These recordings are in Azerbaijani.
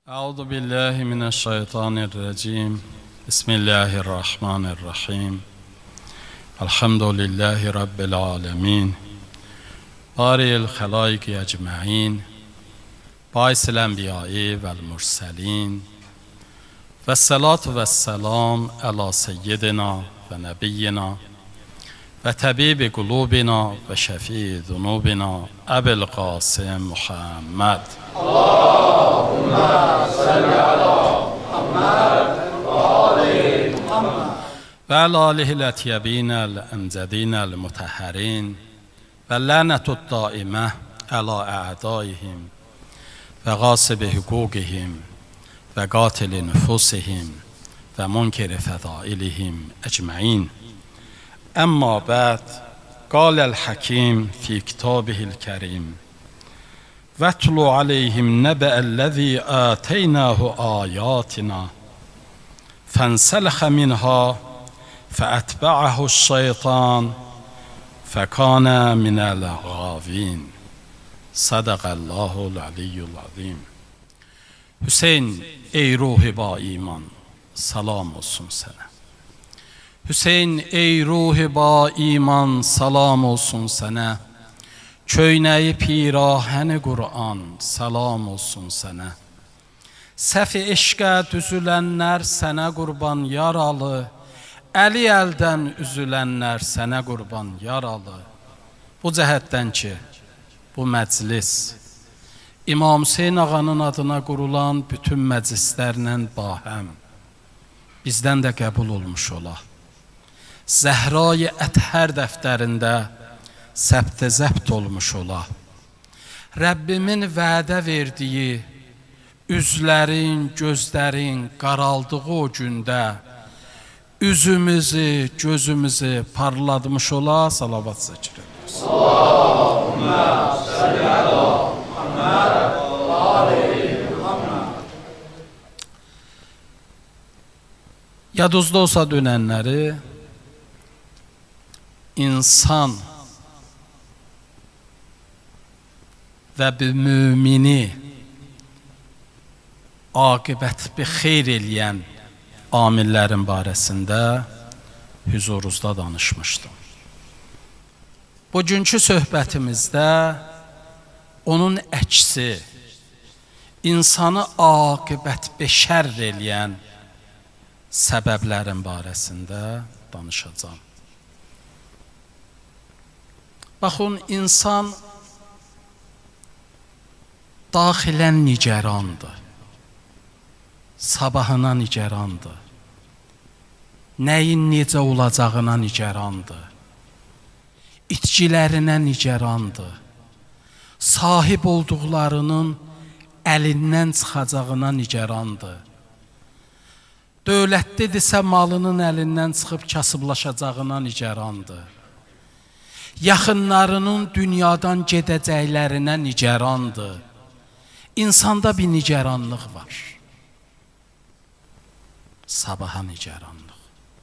Euzu billahi mineşşeytanirracim. Bismillahirrahmanirrahim. Elhamdülillahi rabbil alamin. Bari'l halaik ecmaîn. Baisil enbiyai vel murselin. Vessalatu vesselam ala seyyidina ve nebiyyina ve tabibi kulubina ve şefii zunubina Ebu'l Qasim Muhammed. Allahümme salli ala Muhammed ve ali Muhammed ve ala alihil etyebinel emzedinel mutahharin ve lanetud daime ala a'daihim ve gasibi hukukihim ve gatili nüfusihim ve munkeri fedailihim ecmaîn. Amma ba'd, qâle'l hakîm fî kitâbihil kerîm. Vetlu aleyhim nebe'ellezî âteynâhu âyâtina fenselehe minhâ feetbe'ahu'ş-şeytân fekâne minel gâvîn. Sadakallâhu'l aliyyul azîm. Hüseyin, ey ruhi ba iman, salam olsun sana. Hüseyin, ey ruhi ba iman, salam olsun sana. Köynəyi pirahəni Qur'an, salam olsun sənə. Səfi eşqə düzülənlər sənə qurban yaralı, əli əldən üzülənlər sənə qurban yaralı. Bu cəhətdən ki, bu məclis İmam Hüseyin ağanın adına qurulan bütün məclislərlə bahəm bizdən də qəbul olmuş ola. Zəhra-i Ətər dəftərində səbt-i zəbt olmuş ola. Rəbbimin vədə verdiyi üzlərin, gözlərin qaraldığı o gündə üzümüzü, gözümüzü parladmış ola. Salavat zikr ediyoruz. Allahümme salli ala Muhammed ve ali Muhammed. Yadınızda olsa dönənləri, insan və bir mümini aqibət bir xeyr eləyən amillərin barəsində huzurunuzda danışmışdım. Bugünkü söhbətimizdə onun əksi, insanı aqibət şərr eləyən səbəblərin barəsində danışacağım. Baxın, insan daxilən nigerandır, sabahına nigerandır, nəyin necə olacağına nigerandır, itkilərinə nigerandır, sahib olduqlarının əlindən çıxacağına nigerandır, dövlətlidirsə malının əlindən çıxıb kasıblaşacağına nigerandır, yaxınlarının dünyadan gedəcəklərinə nigerandır. İnsanda bir nigeranlıq var. Sabaha nigeranlıq.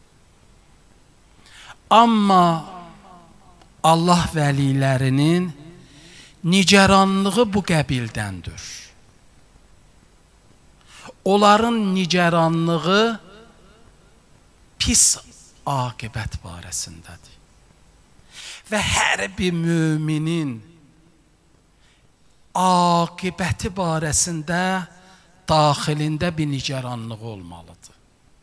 Amma Allah vəlilərinin nigeranlığı bu qəbildəndir. Onların nigeranlığı pis aqibət barəsindədir. Və hər bir müminin aqibəti barəsində daxilində bir nigeranlığı olmalıdır.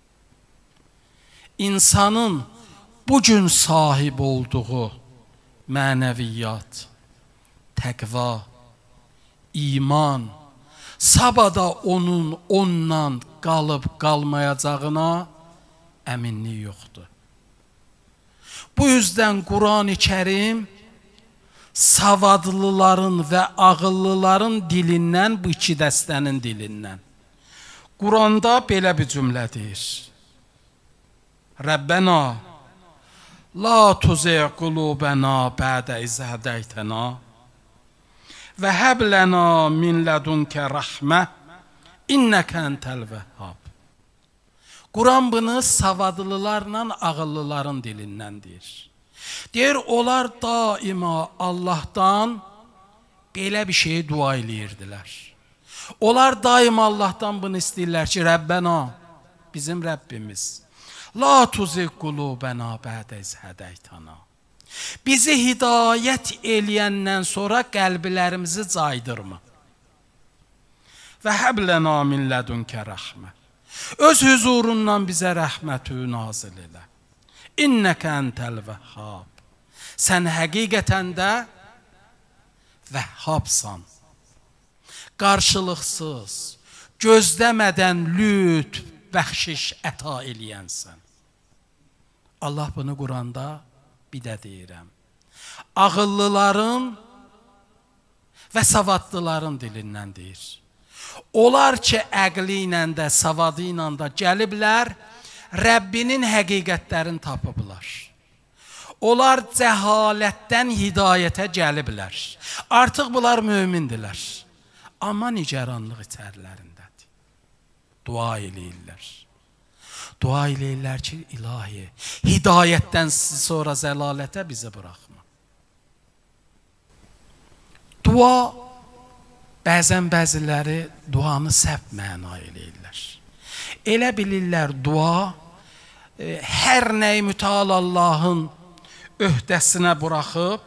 İnsanın bugün sahib olduğu mənəviyyat, təqva, iman, sabada onun ondan qalıb qalmayacağına əminlik yoxdur. Bu yüzden Kur'an-ı Kerim savadlıların və ağıllıların dilindən, bu iki dəstənin dilindən. Quranda belə bir cümlə deyir. Rəbbənə la tuzi' qulubana ba'de iz hadaytana və həb lana min ladunke rahmə inneke entel vehhab. Quran bunu savadlılarla ağıllıların dilindən deyir. Deyir, onlar daima Allah'tan belə bir şeye dua eləyirdilər. Onlar daim Allah'tan bunu istəyirlər ki, Rəbbena, bizim Rəbbimiz, la tuzigh qulubena ba'de iz hedaytana. Bizi hidayət eləyəndən sonra qəlblərimizi caydırma. Və həblənə min lədunkə rəhmə. Öz huzurundan bizə rəhmətü nazil elə. İnnəkə entəl vəhhab. Sən həqiqətən də vəhhabsan. Qarşılıqsız, gözləmədən lütf, bəxşiş əta eləyənsən. Allah bunu Quranda bir də deyirəm. Ağıllıların və savadlıların dilindən deyir. Onlar ki, əqli ilə də, savadı ilə də gəliblər, Rəbbinin həqiqətlərini tapıblar. Onlar cəhalətdən hidayətə gəliblər. Artıq bunlar mömindirlər. Amma nigaranlıq içərilərindədir. Dua eləyirlər. Dua eləyirlər ki, ilahi, hidayətdən sonra zəlalətə bizi buraxma. Dua, bəzən bəziləri duanı səhv məna eləyirlər. Elə bilirlər dua, hər nəyi mütəal Allahın öhdəsinə buraxıb,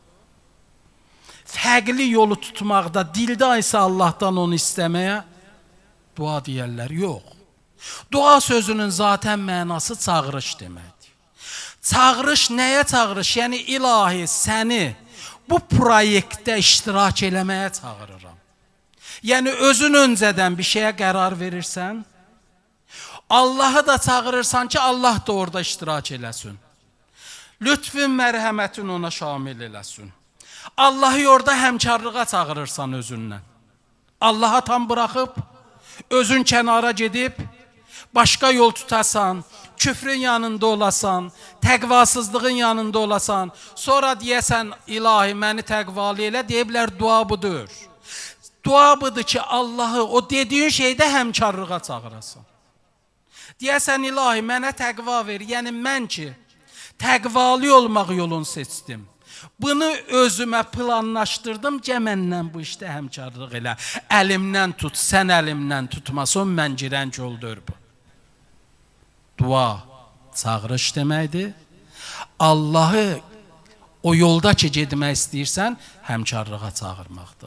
fərqli yolu tutmaqda, dildə isə Allahdan onu istəməyə dua deyərlər. Yox. Dua sözünün zaten mənası çağırış deməkdir. Çağırış nəyə çağırış? Yəni ilahi səni bu proyektdə iştirak eləməyə çağırıram. Yəni özün öncədən bir şeyə qərar verirsən, Allahı da çağırırsan ki, Allah da orada iştirak eləsin. Lütfün, mərhəmətin ona şamil eləsin. Allahı orada həmkarlığa çağırırsan özündən. Allaha tam buraxıb, özün kənara gedib, başqa yol tutasan, küfrün yanında olasan, təqvasızlığın yanında olasan, sonra deyəsən, ilahi məni təqvalı elə, deyiblər, dua budur. Dua budur ki, Allahı o dediyin şeydə həmkarlığa çağırasan. Deyəsən, ilahi mənə təqva ver, yəni mən ki, təqvalı olmaq yolunu seçdim. Bunu özümə planlaşdırdım ki, məndən bu işdə həmkarlıq elə. Əlimdən tut, sən əlimdən tutmasın, mən girən yoldur bu. Dua, çağırış deməkdir. Allahı o yolda ki, gedmək istəyirsən, həmkarlığa çağırmaqdır.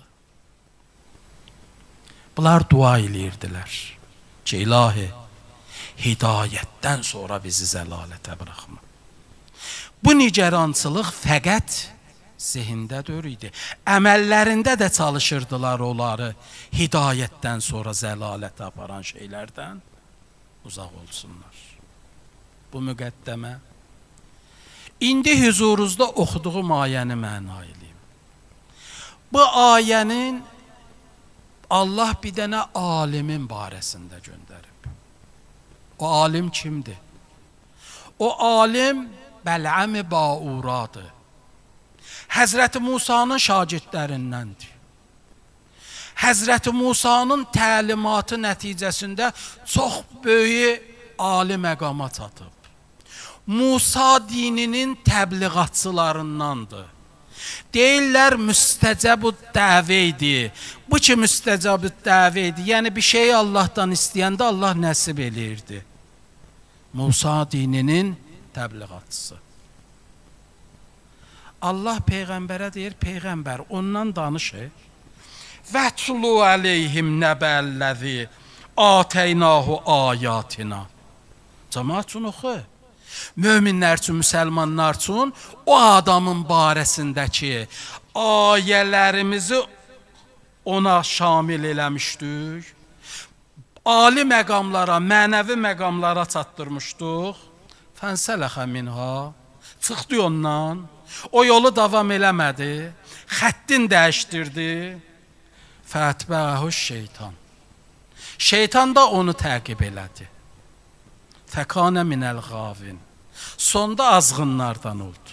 Bunlar dua eləyirdilər ki, ilahi, hidayətdən sonra bizi zəlalətə buraxma. Bu nigarançılıq fəqət zihindədir idi. Əməllərində də çalışırdılar onları hidayətdən sonra zəlalətə aparan şeylərdən uzaq olsunlar. Bu müqəddəmə. İndi huzurunuzda oxuduğum ayəni məna eləyim. Bu ayənin Allah bir dənə alimin barəsində göndərib. O alim kimdir? O alim Bəl'am-ı Bauradır. Həzrəti Musanın şagirdlərindəndir. Həzrəti Musanın təlimatı nəticəsində çox böyük ali məqama çatıb. Musa dininin təbliğatçılarındandır. Deyirlər müstəcəb-ü dəvə idi. Bu ki müstəcəb-ü dəvə idi. Yəni bir şeyi Allahdan istəyəndə Allah nəsib eləyirdi. Musa dininin təbliğatçısı. Allah Peyğəmbərə deyir, Peyğəmbər ondan danışır. Vətlu əleyhim nəbəlləzi atəynahu ayatina. Cəmaət üçün oxu. Möminlər üçün, müsəlmanlar üçün o adamın barəsindəki ayələrimizi ona şamil eləmişdik. Ali məqamlara, mənəvi məqamlara çatdırmışdıq. Fənsələxə minha, çıxdı ondan, o yolu davam eləmədi, xəttin dəyişdirdi. Fətbəhu şeytan. Şeytan da onu təqib elədi. Fəkanə minəl qavin. Sonda azğınlardan oldu.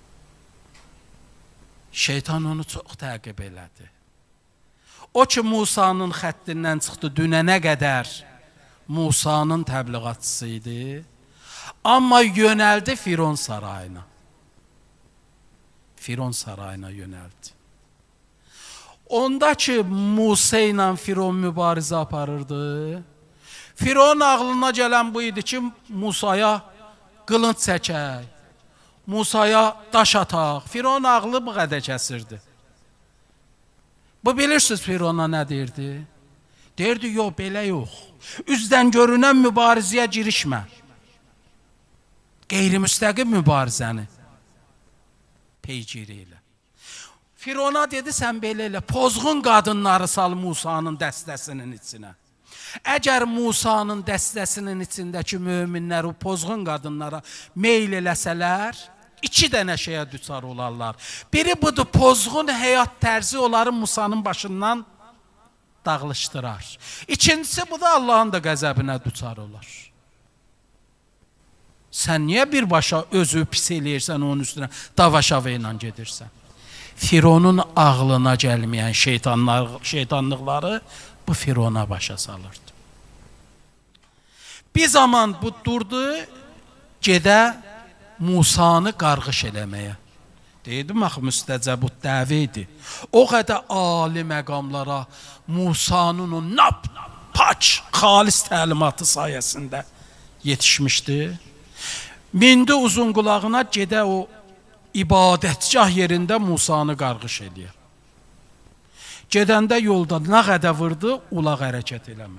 Şeytan onu çox təqib elədi. O ki Musanın xəttindən çıxdı dünənə qədər Musanın təbliğatçısı idi. Amma yönəldi Firon sarayına. Firon sarayına yönəldi. Onda ki Musa ilə Firon mübarizə aparırdı. Firon ağlına gələn bu idi ki, Musaya qılınc çəkək, Musaya daş ataq. Firon ağlı bu qədər kəsirdi. Bu bilirsiniz Firona nə deyirdi? Deyirdi, yox, belə yox. Üzdən görünən mübarizəyə girişmə. Qeyri-müstəqim mübarizəni peygir elə. Firona dedi, sən belə elə, pozğun qadınları sal Musanın dəstəsinin içinə. Əgər Musanın dəstəsinin içindəki möminlər o pozğun qadınlara meyl eləsələr, 2 dənə şeyə düçar olarlar. Biri budur, pozğun həyat tərzi onların Musanın başından dağılışdırar. İkincisi bu da Allahın da qəzəbinə düçar olar. Sən niyə birbaşa özü pis eləyirsən, onun üstünə davaşava ilə gedirsən? Fironun ağlına gəlməyən şeytanlıqları bu Firona başa salırdı. Bir zaman bu durdu, gedə Musanı qarğış eləməyə. Deyirdim, axı müstəcəbut dəvə idi. O qədər ali məqamlara Musanın o paç, xalis təlimatı sayəsində yetişmişdi. Mindi uzun qulağına, gedə o ibadətgah yerində Musanı qarğış eləyir. Gedəndə yolda nə qədər vurdu, ulaq hərəkət eləmədi.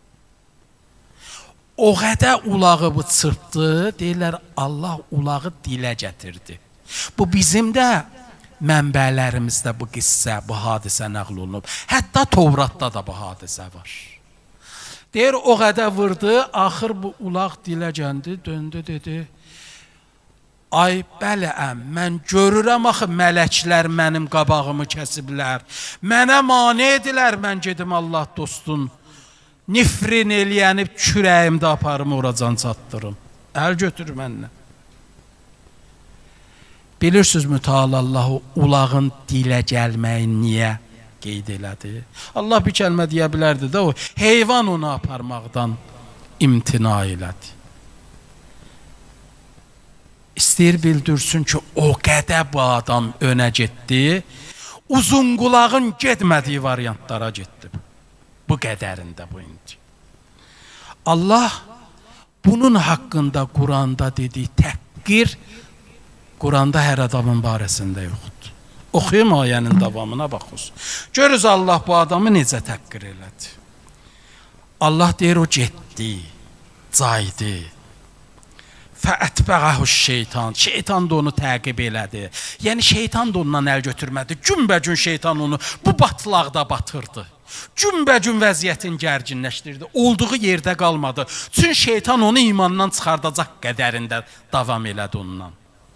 O qədər ulağı bu çırpdı, deyirlər Allah ulağı dilə gətirdi. Bu bizim də mənbələrimizdə bu qissə, bu hadisə nəql olunub. Hətta Tövratda da bu hadisə var. Deyir, o qədər vurdu, axır bu ulaq dilə gəndi, döndü, dedi, ay bələm, mən görürəm axı mələklər mənim qabağımı kəsiblər, mənə mane edilər, mən gedim Allah dostun, nifrin eləyənib kürəyimdə aparım, oracan çatdırım, əl götürür mənlə. Bilirsiniz müteala Allah ulağın dilə gəlməyi niyə qeyd elədi? Allah bir kəlmə deyə bilərdi də, o heyvan onu aparmaqdan imtina elədi. İstəyir bildirsin ki, o qədər bu adam önə getdi, uzun qulağın getmədiyi variantlara getdi. Bu qədərində bu indi. Allah bunun haqqında Quranda dediyi təhqir, Quranda hər adamın barəsində yoxdur. Oxuyum ayənin davamına baxın. Görürüz Allah bu adamı necə təhqir elədi. Allah deyir, o getdi, caydı. Fəətbəğəhu şeytan. Şeytan da onu təqib elədi. Yəni şeytan da ondan əl götürmədi. Günbəgün şeytan onu bu batlaqda batırdı. Günbəgün vəziyyətin gərginləşdirdi. Olduğu yerdə qalmadı. Çünki şeytan onu imandan çıxardacaq qədərində davam elədi ondan.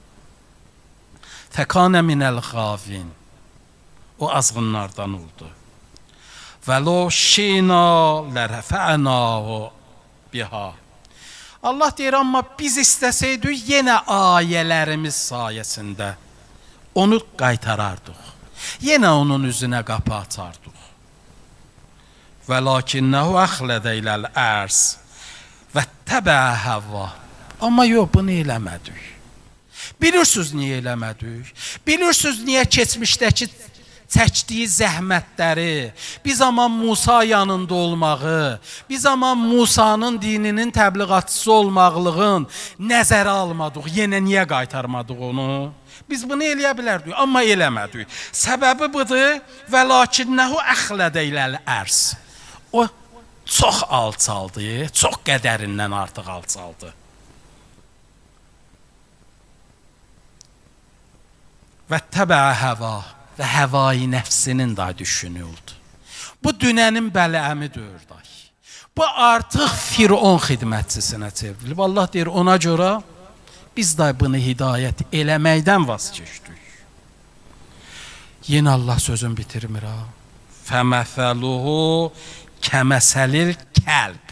Fəkanə minəl xavin. O azğınlardan oldu. Və lo şina lərəfə'nahu biha. Allah deyir, amma biz istəsəydik yenə ayələrimiz sayəsində onu qaytarardıq. Yenə onun üzünə qapı açardıq. Və lakinnəhu əxlədə iləl ərz və təbə həvva. Amma yox, bunu eləmədik. Bilirsiniz niyə eləmədik? Bilirsiniz niyə keçmişdəki çəkdiyi zəhmətləri, bir zaman Musa yanında olmağı, bir zaman Musanın dininin təbliğatçısı olmaqlığın nəzərə almadıq, yenə niyə qaytarmadıq onu? Biz bunu eləyə bilərdik, amma eləmədik. Səbəbi budur, və lakinnəhu əxlədə iləl ərz. O çox alçaldı, çox qədərindən artıq alçaldı. Və təbə həva. Və həvai nəfsinin da düşünü oldu. Bu dünənin bələmi dördək. Bu artıq Firon xidmətçisinə çevrilib. Allah deyir, ona görə biz də bunu hidayət eləməkdən vaz keçdik. Yenə Allah sözün bitirmir ha. Fəməfəluhu kəməsəlil kəlb.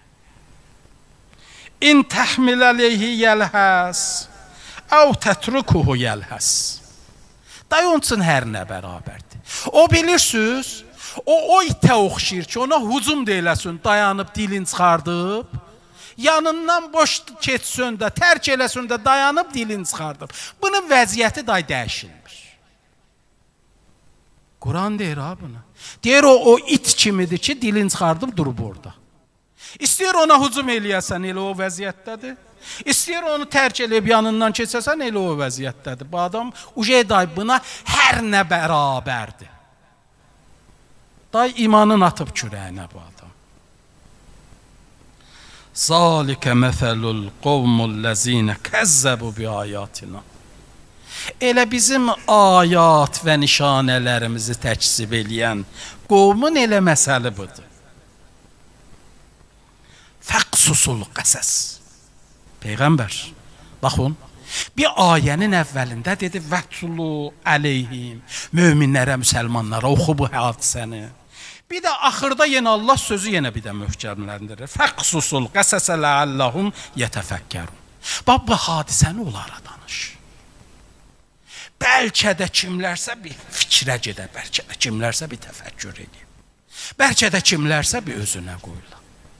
İn təhmil əleyhi yəlhəs, əv tətrukuhu yəlhəs. Day onun üçün hər nə bərabərdir. O bilirsiniz, o itə oxşayır ki, ona hücum deyiləsin, dayanıb dilini çıxardıb, yanından boş keçsin də, tərk eləsin də, dayanıb dilini çıxardıb. Bunun vəziyyəti day dəyişilmiş. Quran deyir ha bunu. Deyir o it kimidir ki dilin çıxardıb durub orada. İstəyir ona hücum eləyəsən, elə o vəziyyətdədir. İstəyir onu tərk eləyib yanından keçəsən, elə o vəziyyətdədir. Bu adam ujeday buna hər nə bərabərdir. Day imanın atıb kürəyinə bu adam. Zalikə məsəlul qovmullezine kəzzəbu bi ayatina. Elə bizim ayat və nişanələrimizi təkzib eləyən qovmun elə məsəli budur. Fəqsusul qəsəs. Peyğəmbər, baxın, bir ayənin əvvəlində dedi, vətulu əleyhim, möminlərə, müsəlmanlara oxu bu hadisəni. Bir də axırda yenə Allah sözü yenə bir də möhkəmləndirir. Fəqsusul qəsəsə ləallahum yətəfəkkərun. Bax, bu hadisəni onlara danış. Bəlkə də kimlərsə bir fikrə gedər, bəlkə də kimlərsə bir təfəkkür edir. Bəlkə də kimlərsə bir özünə qoyurlar.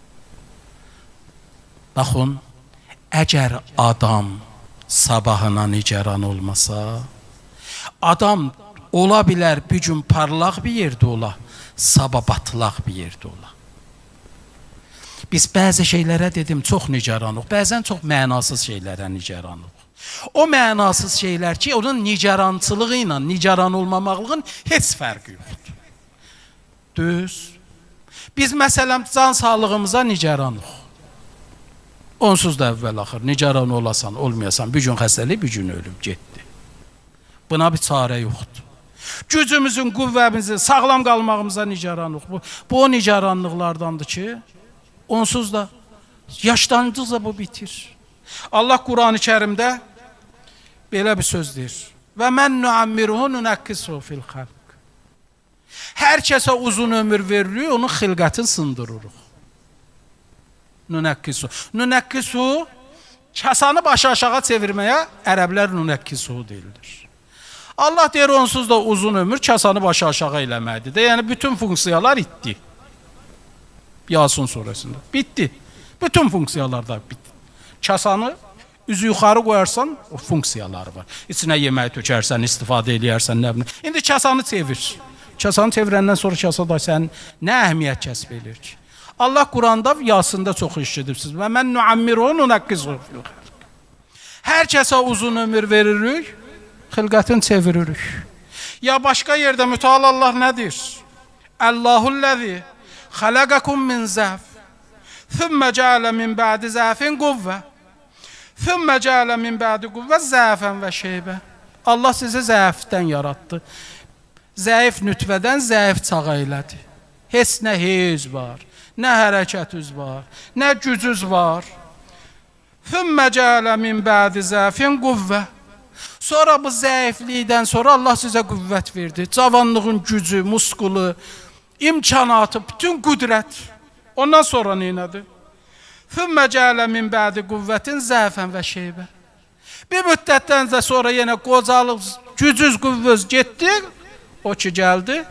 Baxın, əgər adam sabahına nigaran olmasa, adam ola bilər bir gün parlaq bir yerdə ola, sabah batılaq bir yerdə ola. Biz bəzi şeylərə dedim, çox nigaranıq, bəzən çox mənasız şeylərə nigaranıq. O mənasız şeylər ki, onun nigarançılığı ilə nigaran olmamaqlığın heç fərqi yoxdur. Düz. Biz məsələn can sağlığımıza nigaranıq. Onsuz da əvvəl axır, nigaran olasan, olmayasan, bir gün xəstəlik, bir gün ölüm, getdi. Buna bir çarə yoxdur. Gücümüzün, qüvvəmizin, sağlam qalmağımıza nigaranıq. Bu o nigaranlıqlardandır ki, onsuz da yaşlandıqca bu bitir. Allah Quran-ı Kərimdə belə bir söz deyir. Və mən nuammiruhu nunəkkisuhu fil xalq. Hər kəsə uzun ömür veririk, onun xilqətini sındırırıq. Nunəkkisu, kasanı başa aşağı çevirməyə ərəblər nunəkkisu deyilir. Allah deyir, onsuz da uzun ömür kasanı başa aşağı eləməkdir. Yəni, bütün funksiyalar itdi. Yasin surəsində. Bitdi. Bütün funksiyalar da bitdi. Kasanı üzü yuxarı qoyarsan, o funksiyaları var. İçinə yemək tökərsən, istifadə eləyərsən, nə bilim. İndi kasanı çevir. Kasanı çevirəndən sonra kasa da sən nə əhəmiyyət kəsb edir ki? Allah Quranda, Yasında çox işledirsiniz. Və mən nuammiruhu nunəkkisuhu fil xalq. Hər kəsə uzun ömür veririk, xilqətini çeviririk. Ya başqa yerdə mütəal Allah nədir? Allahullezî xalaqakum min zəf, thumma ca'ala min ba'di zəfin quvvə, thumma ca'ala min ba'di quvvə zəfən və şeybə. Allah sizi zəifdən yaratdı. Zəif nütvədən zəif çağa elədi. Heç nə heyz var. Nə hərəkətüz var, nə gücüz var. Thumma ca'ala min ba'di zəfin quvvə. Sonra bu zəiflikdən sonra Allah sizə qüvvət verdi. Cavanlığın gücü, muskulu, imkanatı, bütün qüdrət. Ondan sonra neynədir? Thumma ca'ala min ba'di quvvətin zəfən və şeybə. Bir müddətdən sonra yenə qocalıq, gücüz, qüvvəz getdi. O ki gəldi.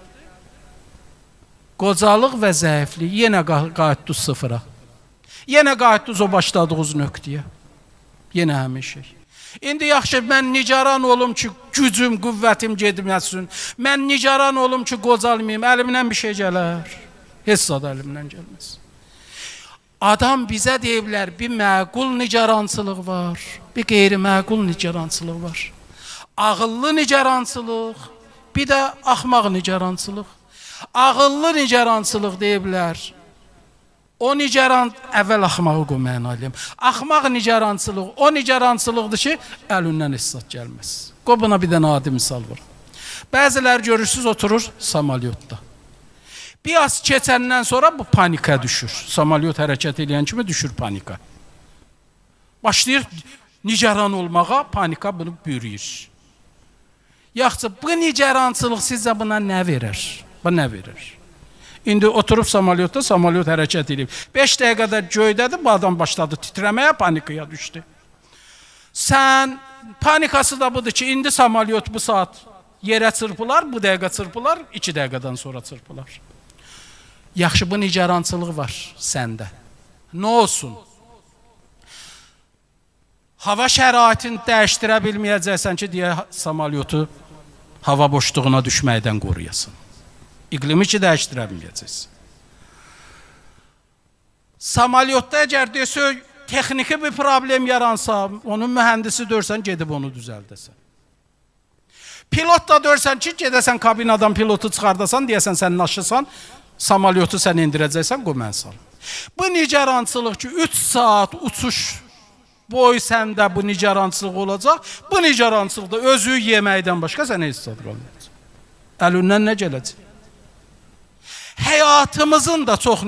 Qocalıq və zəiflik yenə qayıtdınız sıfıra. Yenə qayıtdınız o başladığınız nöqtəyə. Yenə həmin şey. İndi yaxşı, mən nigaran olum ki, gücüm, qüvvətim gedməsin. Mən nigaran olum ki, qocalmayayım. Əlimdən bir şey gələr. Heç zad əlimdən gəlməz. Adam bizə deyiblər, bir məqul nigarançılıq var, bir qeyri-məqul nigarançılıq var. Ağıllı nigarançılıq, bir də axmaq nigarançılıq. Ağıllı nigarançılıq deyiblər. O nigaran, əvvəl axmağı qoymayan alim. Axmaq nigarançılıq, o nigarançılıqdır ki, əlindən hissat gəlməz. Qoy buna bir dənə adi misal var. Bəzilər görürsünüz, oturur samalyotda. Bir az keçəndən sonra bu panika düşür. Samalyot hərəkət edən kimi düşür panika. Başlayır nigaran olmağa, panika bunu bürüyür. Yaxşı, bu nigarançılıq sizə buna nə verir? Bu nə verir? İndi oturub samalyotda, samalyot hərəkət edib. 5 dəqiqədə göydədir, bu adam başladı titrəməyə, panikaya düşdü. Sən, panikası da budur ki, indi samalyot bu saat yerə çırpılar, bu dəqiqə çırpılar, 2 dəqiqədən sonra çırpılar. Yaxşı, bu nigarançılıq var səndə. Nə olsun? Hava şəraitini dəyişdirə bilməyəcəksən ki, deyə samalyotu hava boşluğuna düşməkdən qoruyasın. İqlimi ki dəyişdirə bilməyəcəksiniz. Samalyotda əgər desək, texniki bir problem yaransa, onun mühəndisi dörsən, gedib onu düzəldəsən. Pilot da dörsən ki, gedəsən kabinadan pilotu çıxardasan, deyəsən sən naşısan, samalyotu sən indirəcəksən, qoy mən salım. Bu nigarançılıq ki, 3 saat uçuş boy səndə bu nigarançılıq olacaq, bu nigarançılıqda özü yeməkdən başqa sənə heç zad qalmayacaq. Əlindən nə gələcək? Həyatımızın da çox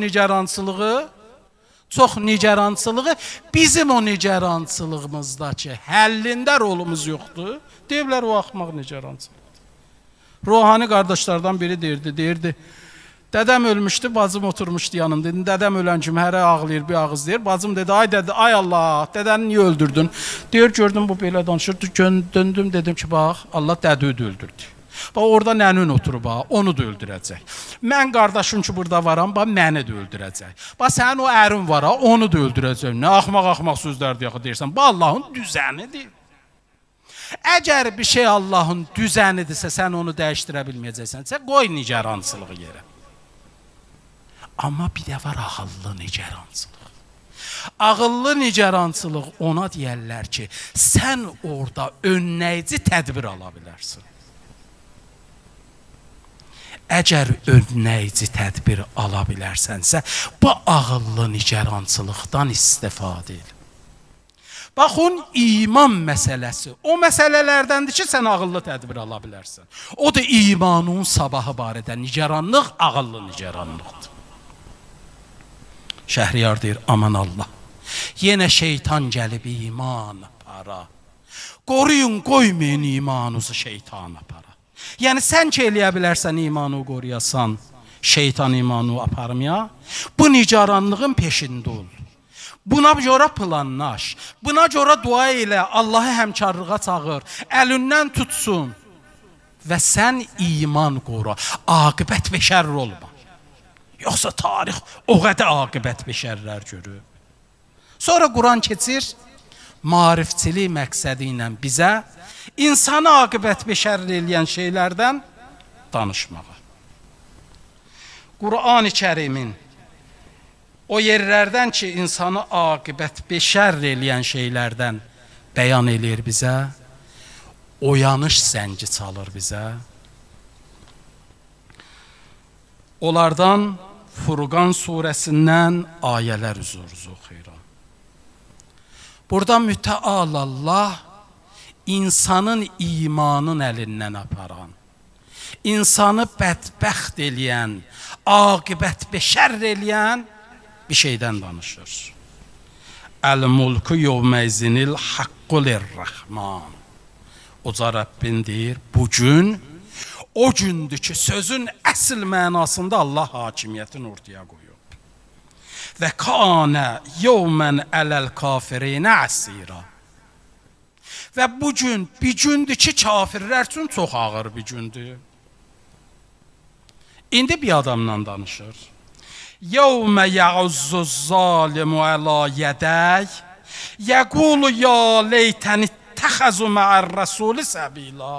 nigarançılığı bizim o nigarançılığımızdakı həllində rolumuz yoxdur. Deyiblər o axmaq nigarançılıqdır. Ruhani qardaşlardan biri deyirdi, dədəm ölmüşdü, bacım oturmuşdu yanımda. Dedim, dədəm ölən kimi hərə ağlayır, bir ağız deyir. Bacım dedi, ay Allah, dədəni niyə öldürdün? Deyir, gördüm bu belə danışırdı, döndüm, dedim ki, bax, Allah dədüyü öldürdü. Bax, orada nənün oturub, onu da öldürəcək. Mən qardaşım ki, burada varam, bax, məni də öldürəcək. Bax, sənin o ərin var, onu da öldürəcək. Nə axmaq sözlər deyirsən, bax, Allahın düzənidir. Əgər bir şey Allahın düzənidirsə, sən onu dəyişdirə bilməyəcəksən, qoy nigarançılığı yerə. Amma bir də var ağıllı nigarançılıq. Ağıllı nigarançılıq ona deyərlər ki, sən orada önləyici tədbir ala bilərsən. Əgər önləyici tədbir ala bilərsənsə, bu ağıllı nigarançılıqdan istifadə edin. Baxın, iman məsələsi. O məsələlərdəndir ki, sən ağıllı tədbir ala bilərsən. O da imanın sabahı barədə nigaranlıq, ağıllı nigaranlıqdır. Şəhriyar deyir, aman Allah, yenə şeytan gəlib iman apara. Qoruyun, qoymayın imanınızı şeytan apara. Yəni, sən ki eləyə bilərsən imanı qoruyasan, şeytan imanı aparmaya, bu nigaranlığın peşində ol. Buna görə planlaş, buna görə dua elə, Allahı həmkarlığa çağır, əlindən tutsun və sən iman qoru, aqibət beşər olma. Yoxsa tarix o qədər aqibət beşərlər görür. Sonra Quran keçir, marifçilik məqsədi ilə bizə insanı aqibət beşər eləyən şeylərdən danışmağa. Quran-ı Kərimin o yerlərdən ki, insanı aqibət beşər eləyən şeylərdən bəyan eləyir bizə, oyanış zəngi çalır bizə. Onlardan Furqan surəsindən ayələr üzr oxuyuram. Burada mütəal Allah insanın imanın əlindən aparan, insanı bədbəxt eləyən, aqibət beşər eləyən bir şeydən danışır. Əl-mulku yevməzinil haqqulirrahman. Uca Rəbbin deyir, bugün o gündür ki, sözün əsl mənasında Allah hakimiyyətini ortaya qoyub. Və kanə yevmən ələl kafirinə əsira. Və bugün bir gündür ki, kafirlər üçün çox ağır bir gündür. İndi bir adamla danışır. Yevmə yəğuzzu zalimu əla yədək, yəqulu ya leytəni təxəzu məər rəsuli səbila.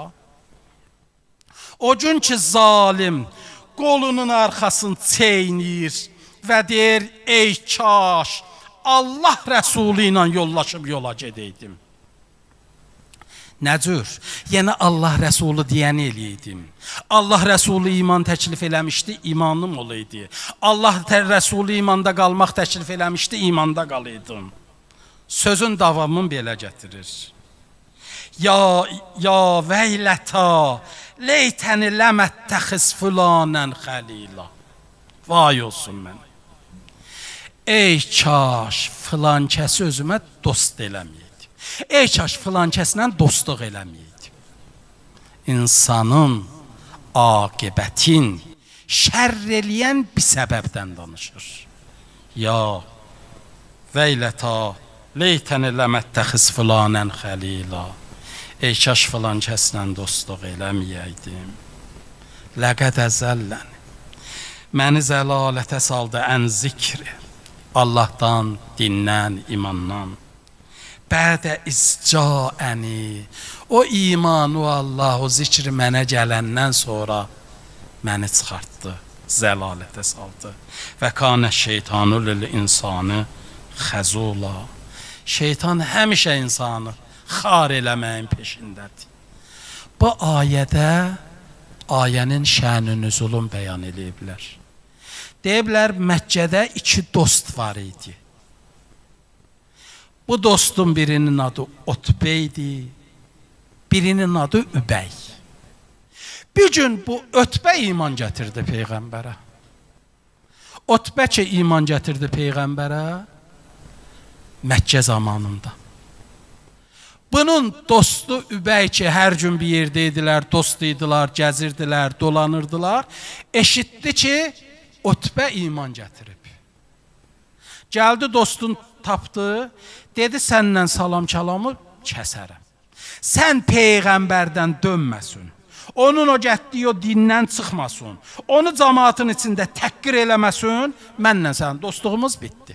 O gün ki, zalim qolunun arxasını çeynir və deyir, ey kaş, Allah Rəsulü ilə yollaşıb yola gedəydim. Nə cür? Yəni Allah Rəsulü deyəni eləydim. Allah Rəsulü iman təklif eləmişdi, imanım olaydı. Allah Rəsulü imanda qalmaq təklif eləmişdi, imanda qalaydım. Sözün davamını belə gətirir. Ya veylətə, leytəni ləməttəxiz filanən xəlila. Vay olsun mənə. Ey kaş, filan kəsi özümə dost eləməyəydim. Ey kaş, filan kəslə dostluq eləməyəydim. İnsanın aqibətin şərr eləyən bir səbəbdən danışır. Ya veylətə, leytəni ləməttəxiz filanən xəlila. Ey kaş filan kəslə dostluq eləməyəydim. Ləqəd əzəllən. Məni zəlalətə saldı ən zikri. Allahdan, dindən, imandan. Bədə izcaəni. O iman, o Allah, o zikri mənə gələndən sonra məni çıxartdı, zəlalətə saldı. Və kanə şeytanu lil insanı xəzula. Şeytan həmişə insanı xar eləməyin peşindədir. Bu ayədə ayənin şə'n-i nüzulun bəyan eləyiblər. Deyiblər, Məkkədə 2 dost var idi. Bu dostun birinin adı Utbə idi, birinin adı Übəy. Bir gün bu Utbə iman gətirdi Peyğəmbərə. Utbə ki iman gətirdi Peyğəmbərə Məkkə zamanında. Bunun dostu Übəy ki hər gün bir yerdə idilər, dost idilər, gəzirdilər, dolanırdılar. Eşitdi ki Utbə iman gətirib. Gəldi dostun tapdı, dedi səndən salam kəlamı kəsərəm. Sən Peyğəmbərdən dönməsin. Onun o getdiyi o dindən çıxmasın. Onu cəmaatın içində təhqir eləməsin. Mənlə sənin dostluğumuz bitdi.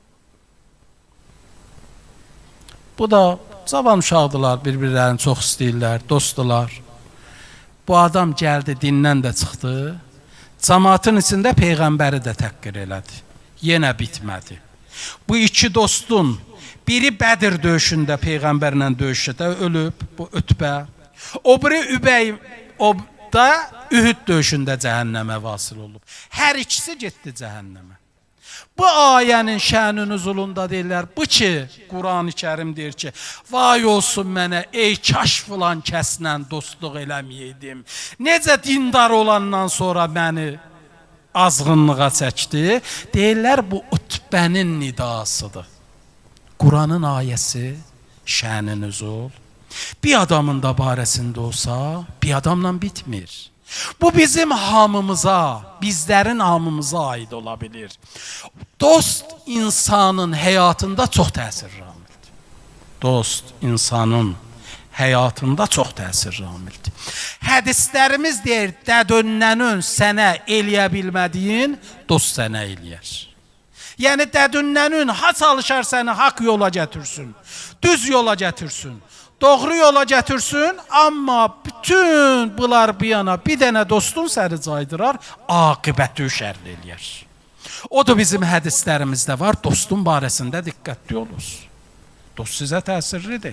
Bu da cavan uşaqdılar, bir-birlərini çox istəyirlər, dostdular. Bu adam gəldi, dindən də çıxdı. Cəmaatın içində Peyğəmbəri də təhqir elədi. Yenə bitmədi. Bu 2 dostun biri Bədir döyüşündə Peyğəmbərlə döyüşdə ölüb, bu Utbə. O biri Übəy, o da Ühud döyüşündə cəhənnəmə vasıl olub. Hər ikisi getdi cəhənnəmə. Bu ayənin şə'n-i nüzulunda deyirlər, bu ki, Quran-ı Kərim deyir ki, vay olsun mənə, ey kaş filan kəslə dostluq eləməyəydim. Necə dindar olandan sonra məni azğınlığa çəkdi. Deyirlər, bu Utbənin nidasıdır. Quranın ayəsi, şə'n-i nüzul, bir adamın da barəsində olsa, bir adamla bitmir. Bu bizim hamımıza, bizlərin hamımıza aid ola bilir. Dost insanın həyatında çox təsir ramildir. Dost insanın həyatında çox təsir ramildir. Hədislərimiz deyir, dədönnənün sənə eləyə bilmədiyin, dost sənə eləyər. Yəni dədönnənün ha çalışar səni haqq yola gətirsün, düz yola gətirsün, doğru yola gətirsün, amma bütün bunlar bir yana bir dənə dostun səni caydırar, aqibəti şərli eləyər. O da bizim hədislərimizdə var, dostun barəsində diqqətli olunuz. Dost sizə təsirlidir.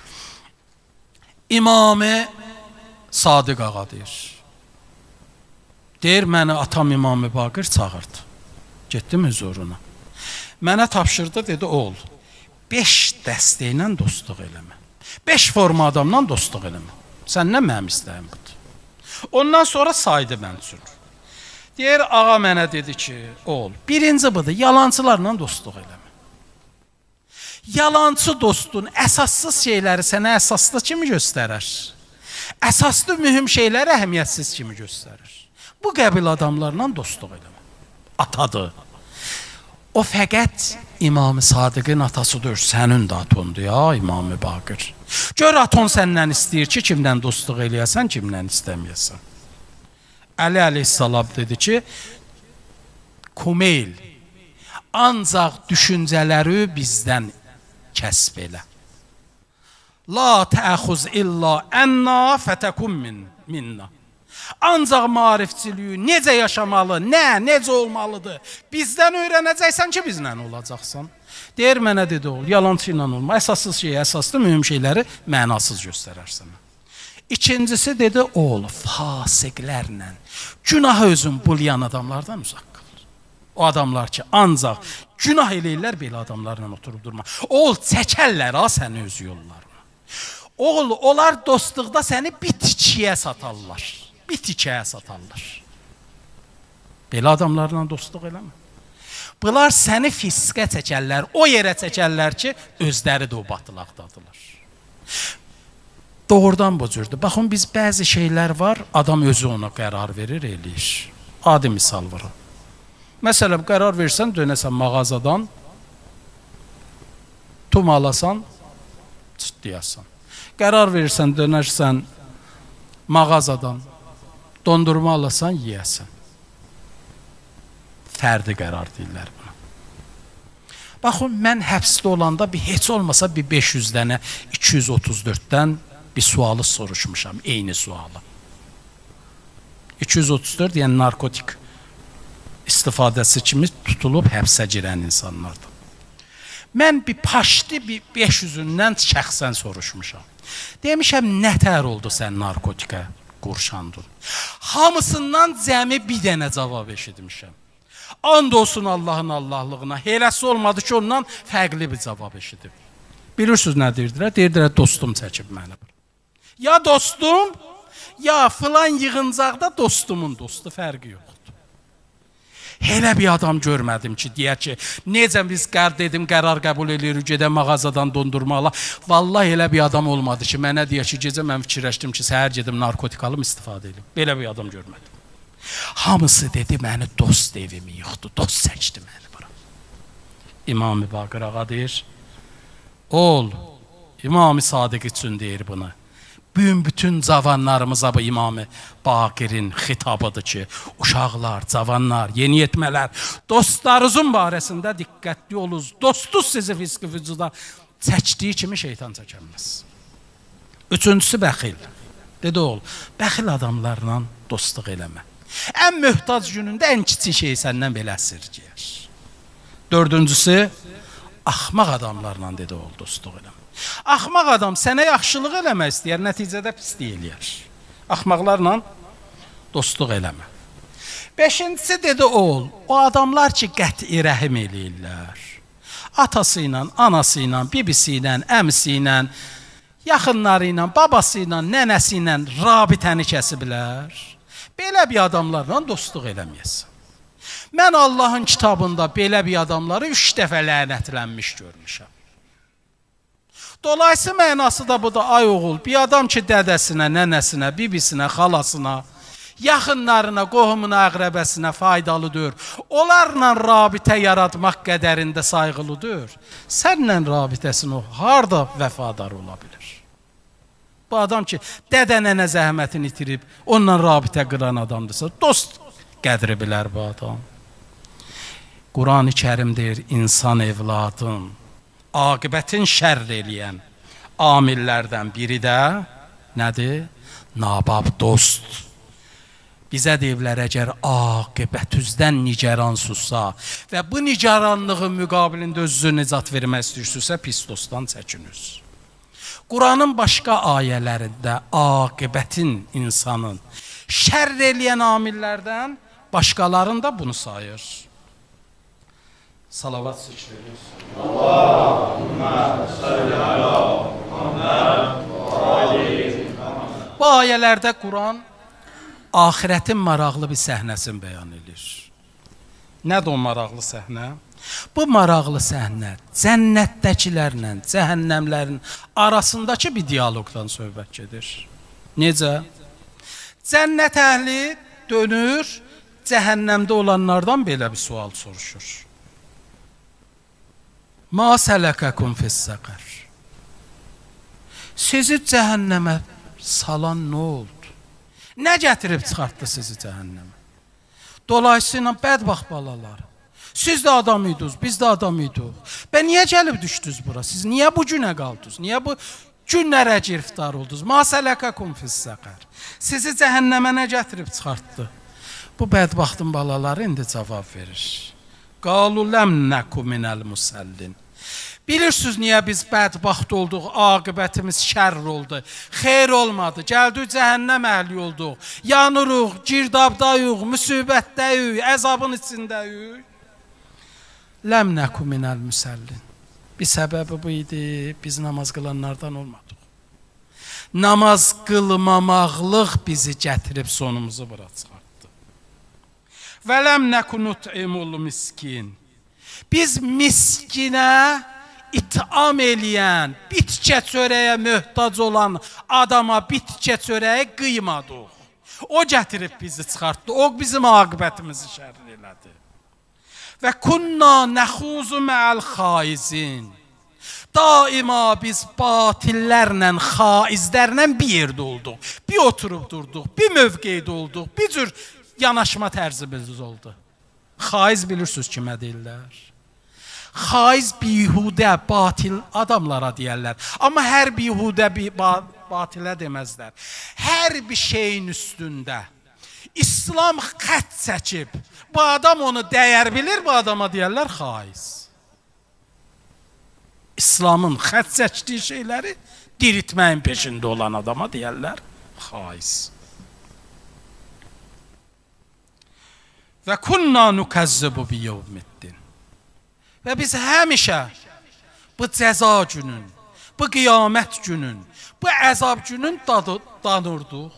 İmam-ı Sadiq ağa deyir. Deyir, məni atam İmam-ı Baqir çağırdı. Getdim huzuruna. Mənə tapşırdı, dedi, oğul, 5 dəstəklə dostluq eləmə. 5 forma adamla dostluq eləmə. Səndən mənim istəyim budur. Ondan sonra saydı mən üçün. Deyir, ağa mənə dedi ki, oğul, birinci budur, yalancılarla dostluq eləmə. Yalancı dostun əsassız şeyləri sənə əsaslı kimi göstərər. Əsaslı mühüm şeyləri əhəmiyyətsiz kimi göstərir. Bu qəbil adamlarla dostluq eləmə. Atadır. O fəqət İmam-ı Sadiqin atasıdır, sənin də atondur ya İmam-ı Baqir. Gör aton səndən istəyir ki, kimdən dostluq eləyəsən, kimdən istəməyəsən. Əli əleyhissalam dedi ki, Kumeyl, ancaq düşüncələri bizdən kəsb elə. La təxuz illa ənna fətəkum minna. Ancaq maarifçiliyi necə yaşamalı, necə olmalıdır, bizdən öyrənəcəksən ki, bizlə olacaqsan. Deyir, mənə dedi, oğul, yalancı ilə olma, əsassız şey, əsaslı mühüm şeyləri mənasız göstərərsən. İkincisi dedi, oğul, fasiqlərlə, günah özün bulayan adamlardan uzaq qalır. O adamlar ki, ancaq günah eləyirlər, belə adamlarla oturub durma. Oğul, çəkərlər ha səni öz yollarına. Oğul, onlar dostluqda səni bitkiyə satarlar. Bitikəyə satarlar. Belə adamlarla dostluq eləmə. Bunlar səni fiskə çəkərlər, o yerə çəkərlər ki, özləri də o batılaqdadılar. Doğrudan bu cürdür. Baxın, biz bəzi şeylər var, adam özü ona qərar verir, eləyir. Adi misal var. Məsələn, qərar versən, dönəsən mağazadan, tum alasan, çıtlayasan. Qərar verirsən, dönərsən mağazadan, dondurma alasan, yiyəsən. Fərdi qərar deyirlər buna. Baxın, mən həbsdə olanda heç olmasa bir 500 dənə 234-dən bir sualı soruşmuşam, eyni sualı. 234 yəni narkotik istifadəsi kimi tutulub həbsə girən insanlardır. Mən bir paşti 500-ündən şəxsən soruşmuşam. Demişəm, nətər oldu sən narkotikə qurşandın? Hamısından cəmi bir dənə cavab eşitmişəm. And olsun Allahın Allahlığına. Eləsi olmadı ki, ondan fərqli bir cavab eşidib. Bilirsiniz nə deyirdilər? Deyirdilər, dostum çəkib məni. Ya dostum, ya filan yığıncaqda dostumun dostu, fərqi yoxdur. Elə bir adam görmədim ki, deyək ki, necə biz qərar qəbul edirik, gedən mağazadan dondurma ala. Vallahi elə bir adam olmadı ki, mənə deyək ki, gecə mən fikirləşdim ki, səhər gedim narkotik alım, istifadə edim. Belə bir adam görmədim. Hamısı dedi, məni dost evimi yıxdı, dost çəkdi məni bura. İmam-ı Baqir ağa deyir, ol, İmam-ı Sadiq üçün deyir bunu. Bütün cavanlarımıza bu İmam-ı Baqirin xitabıdır ki, uşaqlar, cavanlar, yeniyetmələr, dostlarınızın barəsində diqqətli olunuz. Dostuz sizi fiskı vücuda çəkdiyi kimi şeytan çəkəməz. Üçüncüsü bəxil. Dedi oğul, bəxil adamlarla dostluq eləmə. Ən möhtac günündə ən kiçik şey səndən belə əsirgəyər. Dördüncüsü, axmaq adamlarla dedi oğul, dostluq eləmə. Axmaq adam sənə yaxşılıq eləmək istəyər, nəticədə pislik eləyər. Axmaqlarla dostluq eləmə. Beşincisi dedi oğul, o adamlar ki, qəti rəhim eləyirlər. Atası ilə, anası ilə, bibisi ilə, əmisi ilə, yaxınları ilə, babası ilə, nənəsi ilə rabitəni kəsiblər. Belə bir adamlarla dostluq eləməyəsən. Mən Allahın kitabında belə bir adamları 3 dəfə lənətlənmiş görmüşəm. Dolayısı mənası da bu da, ay oğul, bir adam ki, dədəsinə, nənəsinə, bibisinə, xalasına, yaxınlarına, qohumuna, əqrəbəsinə faydalıdır. Onlarla rabitə yaratmaq qədərində sayğılıdır. Sənlə rabitəsin o, harada vəfadar ola bilir? Bu adam ki, dədə-nənə zəhmətini itirib, onunla rabitə qıran adamdırsa, dost qədri bilər bu adam. Quran-ı Kərim deyir, insan evladın, aqibətin şərr eləyən amillərdən biri də nədir? Nabab dost. Bizə deyiblər, əgər aqibət üzdən nigaransussa və bu nigaranlığın müqabilində özünü nicat vermək istəyirsinizsə, pis dostdan çəkiniz. Quranın başqa ayələrində aqibətin insanın şərr eləyən amillərdən başqalarında bunu sayır. Salavat sıçrayırız. Allahümme salli ala Muhammed və aleyhi. Bu ayələrdə Quran axirətin maraqlı bir səhnəsini bəyan edir. Nədir o maraqlı səhnə? Bu maraqlı səhnə cənnətdəkilərlə cəhənnəmlərin arasındakı bir diyaloqdan söhbət gedir. Necə? Cənnət əhli dönür, cəhənnəmdə olanlardan belə bir sual soruşur. Ma sələkəkum fis-səqər. Sizi cəhənnəmə salan nə oldu? Nə gətirib çıxartdı sizi cəhənnəmə? Dolayısıyla bədbaxt balalar. Siz də adam idiniz, biz də adam idik. Və niyə gəlib düşdünüz bura? Siz niyə bu günə qaldınız? Niyə bu günlərə giriftar oldunuz? Ma sələkəkum fis-səqər. Sizi cəhənnəmə nə gətirib çıxartdı? Bu bədbaxtın balaları indi cavab verir. Qalu ləm nəku minəl musəllin. Bilirsiniz niyə biz bədbaxt olduq, aqibətimiz şərr oldu, xeyr olmadı, gəldik cəhənnəm əhli olduq, yanırıq, girdabdayıq, müsibətdəyik, əzabın içindəyik. Ləm nəku minəl musəllin. Bir səbəbi bu idi, biz namaz qılanlardan olmadıq. Namaz qılmamaqlıq bizi gətirib sonumuzu bura çıxartdı. Və ləm nəku nut'imul miskin. Biz miskinə itam eləyən, bitcə çörəyə möhtac olan adama bitcə çörəyə qıymadıq. O gətirib bizi çıxartdı, o bizim aqibətimizi şərr elədi. Və kunna nəxuzu mə'əl xaizin. Daima biz batillərlə, xaizlərlə bir yerdə olduq. Bir oturub durduq, bir mövqeydə olduq, bir cür yanaşma tərzimiz oldu. Xaiz bilirsiniz kimə deyirlər? Xaiz bihudə, batil adamlara deyərlər. Amma hər bihudə batilə deməzlər. Hər bir şeyin üstündə İslam xət çəkib. Bu adam onu dəyər bilir, bu adama deyərlər xaiz. İslamın xət çəkdiyi şeyləri diritməyin peşində olan adama deyərlər xaiz. Və kunna nukəzzibu bi yevmiddin. Və biz həmişə bu cəza günün, bu qiyamət günün, bu əzab günün danırdıq.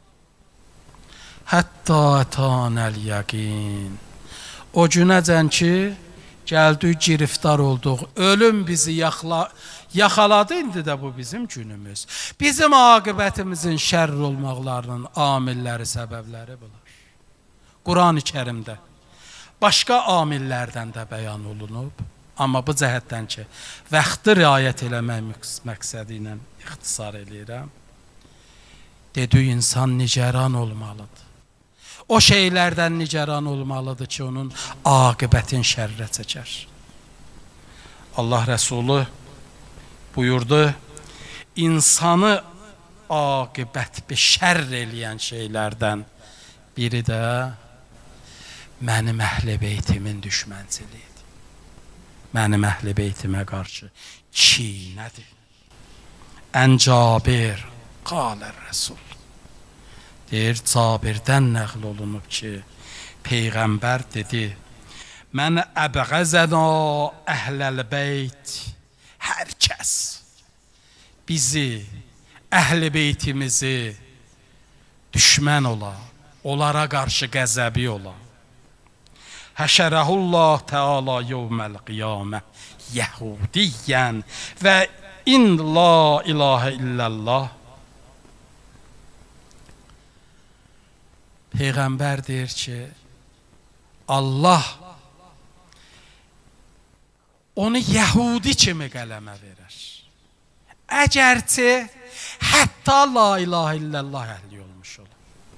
Hətta ətanəl yəqin. O günəcən ki, gəldik, giriftar olduq. Ölüm bizi yaxaladı, indi də bu bizim günümüz. Bizim aqibətimizin şərr olmaqlarının amilləri, səbəbləri bunlar. Quran-ı Kərimdə başqa amillərdən də bəyan olunub. Amma bu cəhətdən ki, vaxtı riayət eləmək məqsədi ilə ixtisar eləyirəm. Dedik, insan nigaran olmalıdır. O şeylərdən nigaran olmalıdır ki, onun aqibətin şərrə çəkər. Allah Rəsulü buyurdu, insanı aqibət bir şərr eləyən şeylərdən biri də mənim əhl-i beytimin düşmənçiliyidir. Mənim əhl-i beytimə qarşı çiynədir. Ən Cabir qalər Rəsul. Deyir, Cabirdən nəql olunub ki, Peyğəmbər dedi, mən əbəğəzəna əhləl beyt, hər kəs bizi, əhl-i beytimizi düşmən ola, onlara qarşı qəzəbi ola. Həşərəhullah Teala yevməl qiyamə yəhudiyyən və in la ilahə illallah. Peyğəmbər deyir ki, Allah onu yəhudi kimi qələmə verər. Əgərçi hətta la ilahə illallah əhli olmuş olur.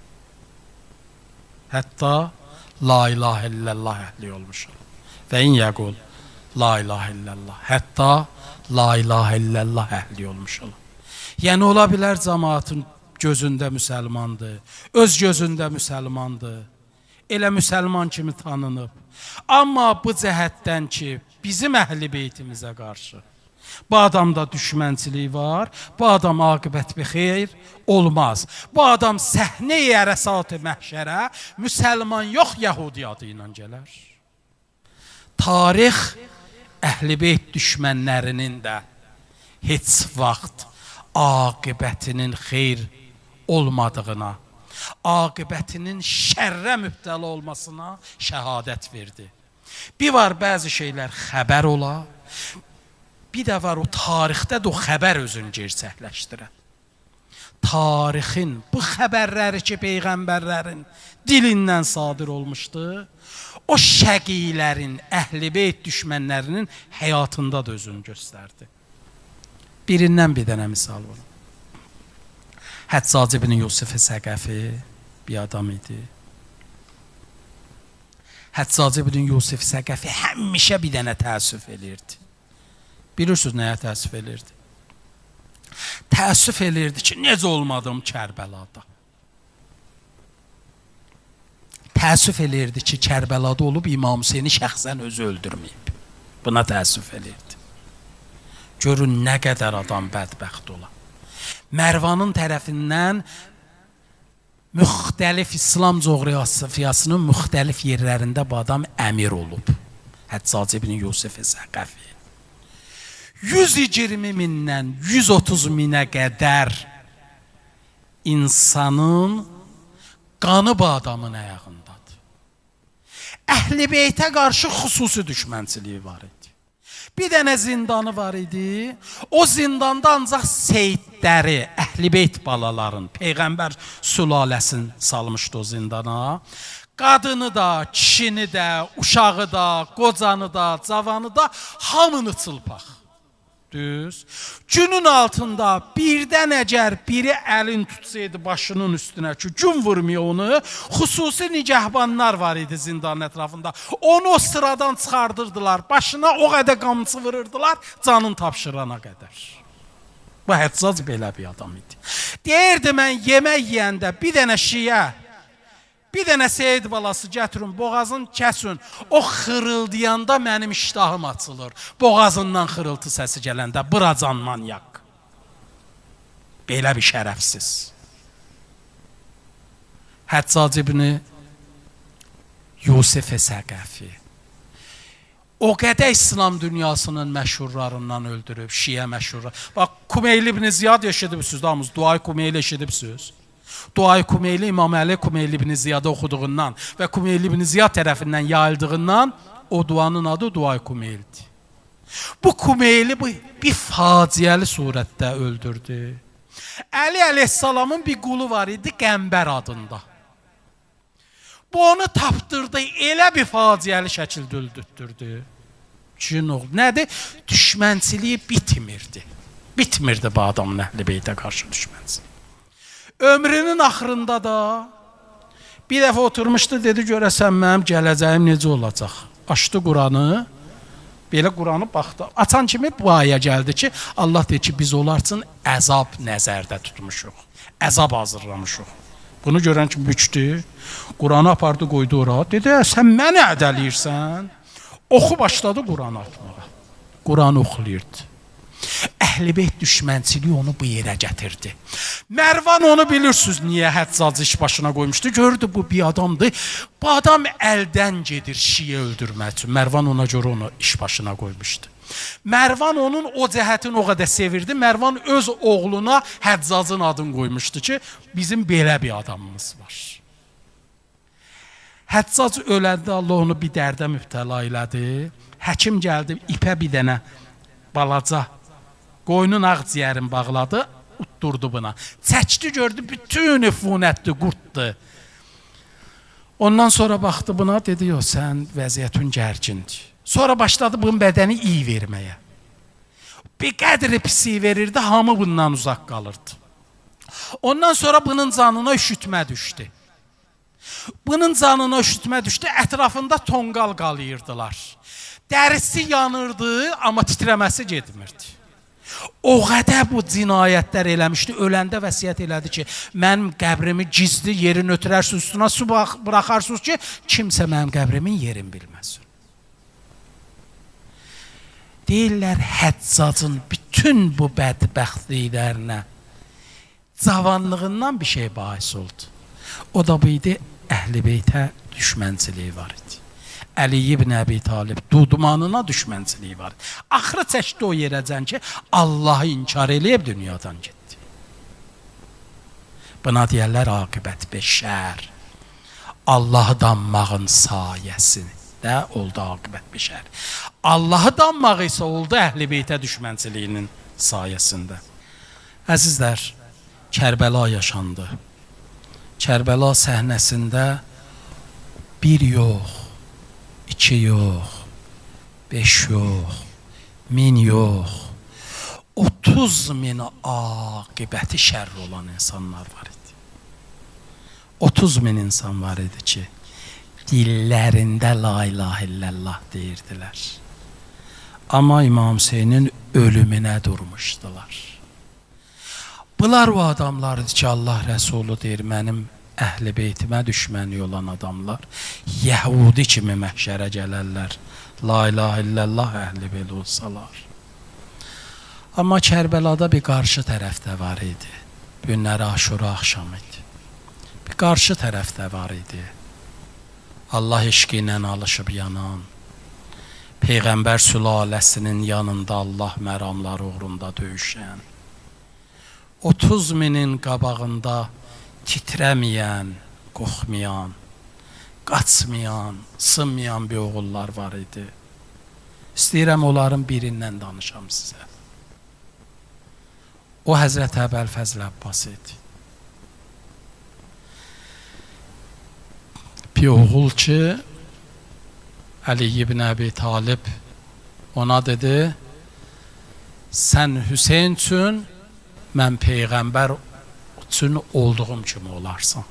Hətta la ilahə illallah əhli olmuş olur. Və in yəqul la ilahə illallah. Hətta la ilahə illallah əhli olmuş olur. Yəni, ola bilər cəmaatın gözündə müsəlmandır, öz gözündə müsəlmandır, elə müsəlman kimi tanınıb. Amma bu cəhətdən ki, bizim əhl-i beytimizə qarşı bu adamda düşmənçilik var, bu adam aqibət bir xeyr olmaz. Bu adam səhnə-i ərəsat-ı məhşərə müsəlman yox, yəhudi adı ilə gələr. Tarix əhl-i beyt düşmənlərinin də heç vaxt aqibətinin xeyr olmadığına, aqibətinin şərrə mübtəla olmasına şəhadət verdi. Bir var, bəzi şeylər xəbər ola, bir də var, o tarixdə də o xəbər özünü gerçəkləşdirən. Tarixin bu xəbərləri ki, Peyğəmbərlərin dilindən sadir olmuşdu, o şəqilərin, əhl-i beyt düşmənlərinin həyatında da özünü göstərdi. Birindən bir dənə misal var. Həccac ibn Yusuf Səqəfi bir adam idi. Həccac ibn Yusuf Səqəfi həmişə bir dənə təəssüf elirdi. Bilirsiniz nəyə təəssüf elirdi? Təəssüf elirdi ki, necə olmadım Kərbəlada. Təəssüf elirdi ki, Kərbəlada olub İmam Hüseyni şəxsən özü öldürməyib. Buna təəssüf elirdi. Görün nə qədər adam bədbəxt ola. Mərvanın tərəfindən müxtəlif İslam coğrafiyasının müxtəlif yerlərində bu adam əmir olub. Həccac ibn Yusuf Səqəfi. 120 mindən 130 minə qədər insanın qanı bu adamın ayağındadır. Əhl-i beytə qarşı xüsusi düşmənçiliyi var idi. Bir dənə zindanı var idi. O zindanda ancaq seyidləri, əhl-i beyt balaların, Peyğəmbər sülaləsini salmışdı o zindana. Qadını da, kişini də, uşağı da, qocanı da, cavanı da hamını çılpaq. Düz. Günün altında birdən əgər biri əlin tutsaydı başının üstünə ki, gün vurmuyor onu, xüsusi nigəhbanlar var idi zindanın ətrafında. Onu o sıradan çıxardırdılar, başına o qədər qamçı vururdular, canın tapşırana qədər. Bu Həccac belə bir adam idi. Deyirdi, mən yemək yeyəndə bir dənə şiyə Bir dənə Seyid balası gətirin, boğazın kəsin. O xırıldayanda mənim iştahım açılır. Boğazından xırıltı səsi gələndə, buracan manyak. Belə bir şərəfsiz. Həccac ibn Yusuf Səqəfi. O qədər İslam dünyasının məşhurlarından öldürüb, Şiə məşhurlar. Bax, Kumeyli ibn Ziyad eşidibsiniz, damız, Duay Kumeyli eşidibsiniz. Duay Kumeyli İmam Əli Kumeyli ibn Ziyad'ı oxuduğundan və Kumeyli ibn Ziyad tərəfindən yayıldığından o duanın adı Duay Kumeylidir. Bu Kumeyli bir faciəli surətdə öldürdü. Əli əleyhissalamın bir qulu var idi, Qəmbər adında. Bu onu tapdırdı, elə bir faciəli şəkildə öldürdü. Cün oğlu. Nədir? Düşmənçiliyi bitmirdi. Bitmirdi bu adamın Əhl-i Beytə qarşı düşmənçiliyi. Ömrünün axırında da bir dəfə oturmuşdu, dedi, görəsən mənim gələcəyim necə olacaq? Açdı Quranı, belə Quranı baxdı. Açan kimi bu aya gəldi ki, Allah deyir ki, biz onlar üçün əzab nəzərdə tutmuşuq. Əzab hazırlamışuq. Bunu görən kimi bükdü, Quranı apardı, qoydu ora. Dedi, sən məni ədəliyirsən. Oxu başladı Quranı atmağa. Quranı oxuyurdu. Əhl-i Beyt düşmənçiliyi onu bu yerə gətirdi. Mərvan onu bilirsiniz niyə Həccacı iş başına qoymuşdu. Gördü bu bir adamdır. Bu adam əldən gedir Şiə öldürmək üçün. Mərvan ona görə onu iş başına qoymuşdu. Mərvan onun o cəhətini o qədər sevirdi. Mərvan öz oğluna Həccacın adını qoymuşdu ki, bizim belə bir adamımız var. Həccac öləndə Allah onu bir dərdə mübtəla elədi. Həkim gəldi, ipə bir dənə balaca qoyunun ağciyərini bağladı, utturdu buna. Çəkdi, gördü, bütün üfunətdir, qurtdur. Ondan sonra baxdı buna, dedi, yox, sən vəziyyətin gərgindir. Sonra başladı bunun bədəni iyi verməyə. Bir qədri pisi verirdi, hamı bundan uzaq qalırdı. Ondan sonra bunun canına üşütmə düşdü. Bunun canına üşütmə düşdü, ətrafında tonqal qalayırdılar. Dərisi yanırdı, amma titrəməsi getmirdi. O qədər bu cinayətlər eləmişdi, öləndə vəsiyyət elədi ki, mənim qəbrimi gizli yerin ötürərsiniz, üstüne su bıraxarsınız ki, kimsə mənim qəbrimin yerini bilməsin. Deyirlər, Həccacın bütün bu bədbəxtliklərinə cavanlığından bir şey bahis oldu. O da bu idi, Əhl-i Beytə düşmənçiliyi var idi. Əli ibn Əbi Talib dudumanına düşmənçiliyi var. Axırı çəkdi o yerəcən ki, Allahı inkar eləyib dünyadan getdi. Buna deyərlər aqibət beşər. Allahı danmağın sayəsində oldu aqibət beşər. Allahı danmaq isə oldu Əhl-i Beytə düşmənçiliyinin sayəsində. Əzizlər, Kərbəla yaşandı. Kərbəla səhnəsində bir yox, 2 yox, 5 yox, 1000 yox, 30.000 aqibəti şərr olan insanlar var idi. 30.000 insan var idi ki, dillərində la ilahe illallah deyirdilər. Amma İmam Hüseynin ölümünə durmuşdular. Bunlar o adamlardır ki, Allah Rəsulü deyir, mənim Əhl-i Beytimə düşməni olan adamlar Yəhudi kimi məhşərə gələrlər. La ilahe illallah Əhl-i Beyt olsalar. Amma Kərbəlada bir qarşı tərəfdə var idi. Günləri Aşura axşamı idi. Bir qarşı tərəfdə var idi. Allah eşqi ilə alışıb yanan, Peyğəmbər sülaləsinin yanında Allah məramları uğrunda döyüşən, 30.000-in qabağında titrəməyən, qorxmayan, qaçmayan, sınmayan bir oğullar var idi. İstəyirəm onların birindən danışam sizə. O Həzrət Əbəlfəzl Abbas idi. Bir oğul ki, Əli ibn Əbi Talib ona dedi, sən Hüseyin üçün, mən Peyğəmbər üçün olduğum kimi olarsan.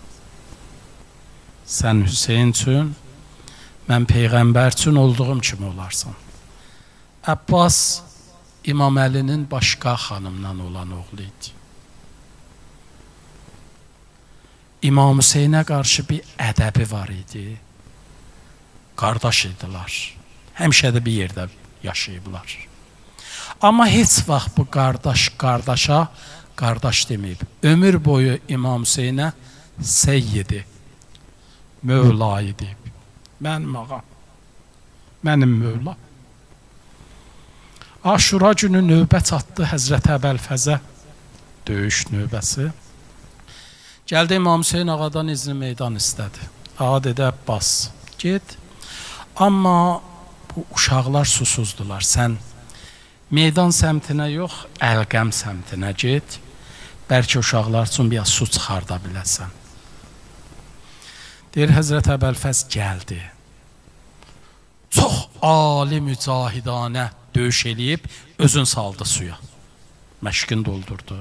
Sən Hüseyin üçün, mən Peyğəmbər üçün olduğum kimi olarsan. Abbas İmam Əlinin başqa xanımdan olan oğlu idi. İmam Hüseynə qarşı bir ədəbi var idi. Qardaş idilər. Həmişə də bir yerdə yaşayıblar. Amma heç vaxt bu qardaş qardaşa qardaş deməyib. Ömür boyu İmam Hüseynə Seyyidi, Mövlayı deyib. Mənim ağam, mənim Mövla. Aşura günü növbə çatdı Həzrət Əbəlfəzə, döyüş növbəsi. Gəldi İmam Hüseyn ağadan izni meydan istədi. Ağa dedi, Abbas, get. Amma bu uşaqlar susuzdular. Sən meydan səmtinə yox, Əlqəm səmtinə get. Bəlkə uşaqlar üçün bir su çıxarda biləsən. Deyir, Həzrət Əbəlfəz gəldi. Çox ali mücahidanə döyüş eləyib, özün saldı suya. Məşqin doldurdu.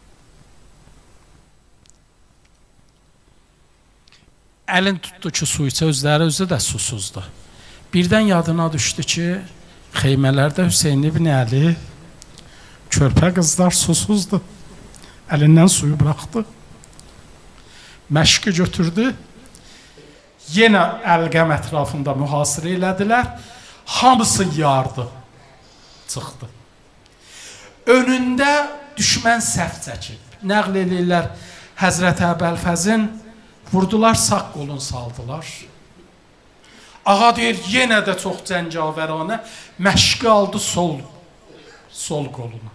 Əlin tutdu ki, su içə, özü də susuzdu. Birdən yadına düşdü ki, xeymələrdə Hüseyin ibn Əli, körpə qızlar susuzdu. Əlindən suyu buraxdı. Məşqi götürdü. Yenə Əlqəm ətrafında mühasirə elədilər. Hamısı yardı. Çıxdı. Önündə düşmən səhv çəkib. Nəql edirlər Həzrət Əbəlfəzin, vurdular, sağ qolunu saldılar. Ağa deyir, yenə də çox cəngavəranə məşqi aldı sol qolunu.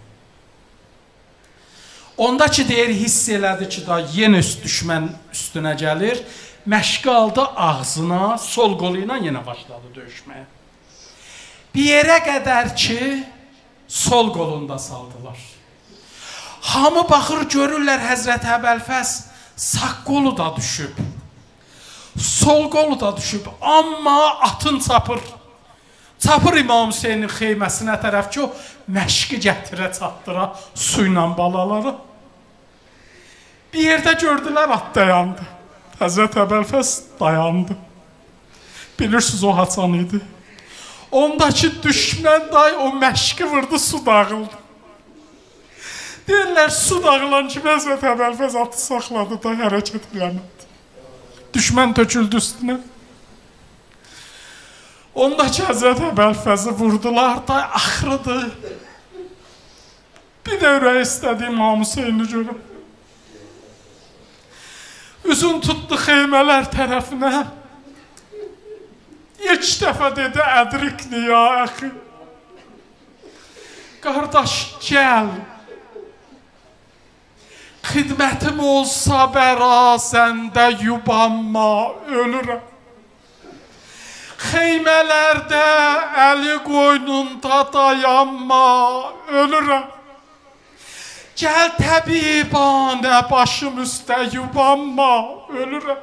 Onda ki, deyir, hiss elədi ki, da yenə düşmən üstünə gəlir. Məşqi aldı ağzına, sol qolu ilə yenə başladı döyüşməyə. Bir yerə qədər ki, sol qolunda saldılar. Hamı baxır, görürlər Həzrət Əbəlfəz sağ qolu da düşüb. Sol qolu da düşüb, amma atın çapır. Çapır İmam Hüseynin xeyməsinə tərəf ki, o məşqi gətirə çatdıra su ilə balaları. Bir yerdə gördülər, at dayandı. Həzrət Əbəlfəz dayandı. Bilirsiniz, o haçan idi. Ondakı düşmən day o məşqi vurdu, su dağıldı. Deyirlər, su dağılan kimi Həzrət Əbəlfəz atı saxladı da hərəkət eləmədi. Düşmən töküldü üstünə. Ondakı Həzrət Əbəlfəzi vurdular da axırıdı. Bir də ürək istədi İmam Hüseyni görüm. Üzün tutdu xeymələr tərəfinə. İlk dəfə dedi, ədrikni ya əxi. Qardaş, gəl. Xidmətim olsa bəra, səndə yubanma, ölürəm. Xeymələrdə əli qoynunda dayanma, ölürəm. Gəl təbibanə, başım üstə yubanma, ölürəm.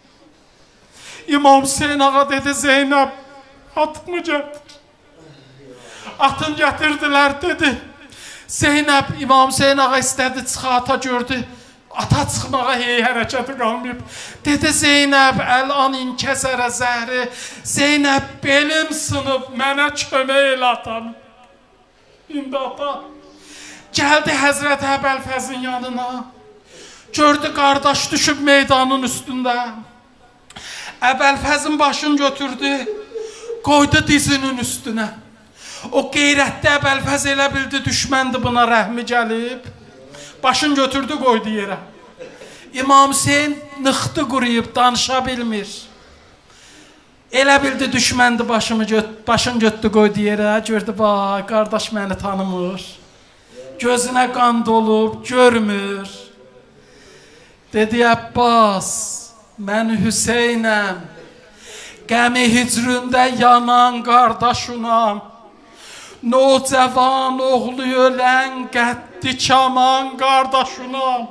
İmam Hüseyin ağa dedi, Zeynəb, atımı gətir. Atın gətirdilər, dedi. Zeynəb, İmam Hüseyin ağa istədi, çıxa ata gördü. Ata çıxmağa hərəkəti qalmayıb. Dedi, Zeynəb, əl-an inkəsərə zəhri. Zeynəb, belim sınıb, mənə kömək elə atanı. İndi ata gəldi Həzrət Əbəlfəzin yanına. Gördü, qardaş düşüb meydanın üstündə. Əbəlfəzin başını götürdü, qoydu dizinin üstünə. O qeyrətdə Əbəlfəz elə bildi, düşməndi, buna rəhmi gəlib. Başını götürdü, qoydu yerə. İmam Hüseyin nıxtı quruyub, danışa bilmir. Elə bildi, düşməndi, başını götürdü, qoydu yerə. Gördü, bax, qardaş məni tanımır. Gözünə qan dolub, görmür. Dedi, Abbas, mən Hüseynəm, qəmi hicründə yanan qardaşunam, nocəvan oğlu ölən qəddi kaman qardaşunam.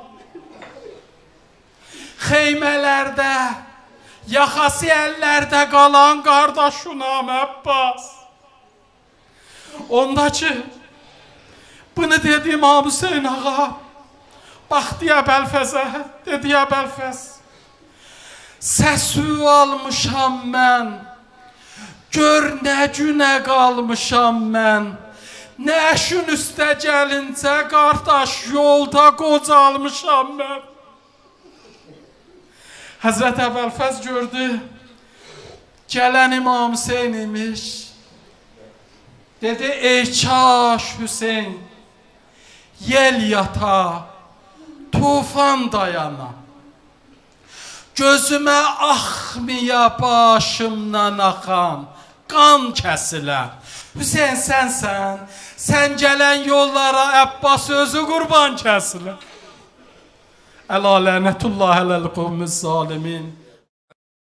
Xeymələrdə, yaxası əllərdə qalan qardaşunam, Abbas. Ondakı, bunu dedi İmam Hüseyin ağa, baxdı Əbəlfəzə, dedi Əbəlfəz, səsü almışam mən, gör nə günə qalmışam mən, nəşün üstə gəlincə, qardaş, yolda qocalmışam mən. Həzrət Əbəlfəz gördü, gələn İmam Hüseyin imiş. Dedi, ey kaş Hüseyin, yel yata, tufan dayana. Gözümə axmaya başımdan axan, qan kəsilə. Hüseyin sənsən, sən gələn yollara Əbbas özü qurban kəsilə. Əla lənətullah ələl qovmiz zalimin.